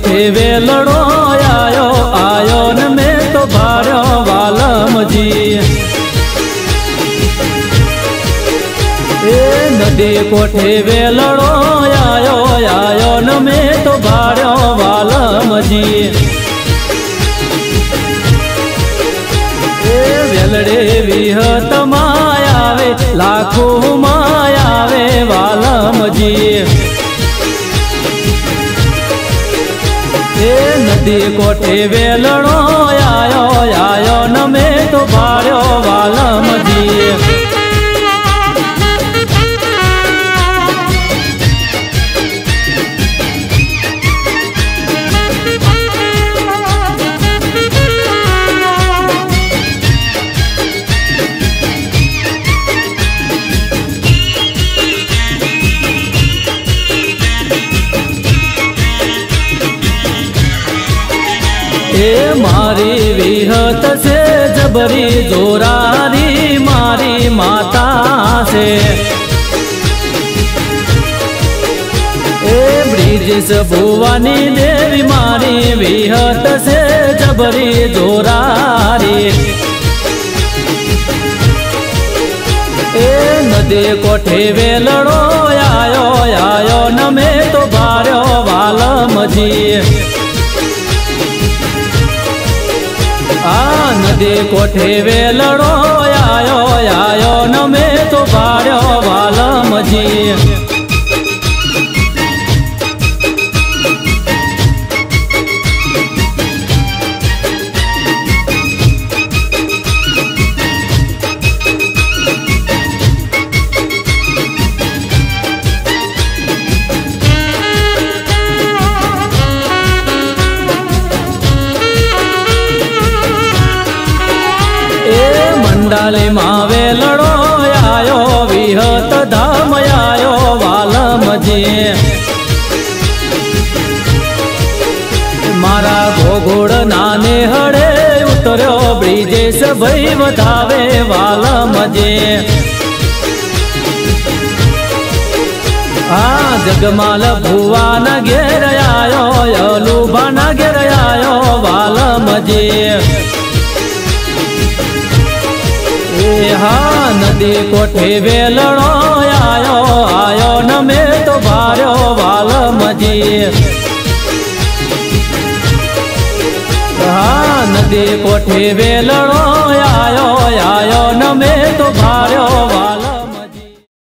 कोठे वेलड़ो आयो आयो न मैं तो भार्यो वालम जी। नदी कोठे वेलड़ो आयो आयो न मैं तो भार्यो वालम जी। वेलड़े विहत मायावे लाखों मायावे वालम जी। नदी कोठे वेलड़ो आयो आयो न मैं तो भार्यो वालम जी। मारी विहत से जबरी जोरारी मारी माता से। ब्रिजेश भुवानी देवी मारी विहत से जबरी जोरारी। नदी कोठे वेलड़ो आयो आयो न मैं तो भार्यो वालम जी। नदी कोठे वेलड़ो आयो आयो न मैं तो भार्यो वालम जी। मंडाली माँ वेलड़ो आयो विहत धाम आयो वालम जी। मारा घोघोड़ नाने हड़े उतर्यो ब्रिजेश भई वधावे वालम जी। जगमाल भुवा न घेर आयो यलुभा न घेर आयो वालम जी। नदी कोठे वेलड़ो आयो आयो न मैं तो भार्यो वालम जी। नदी कोठे वेलड़ो आयो आयो न मैं तो भार्यो वालम।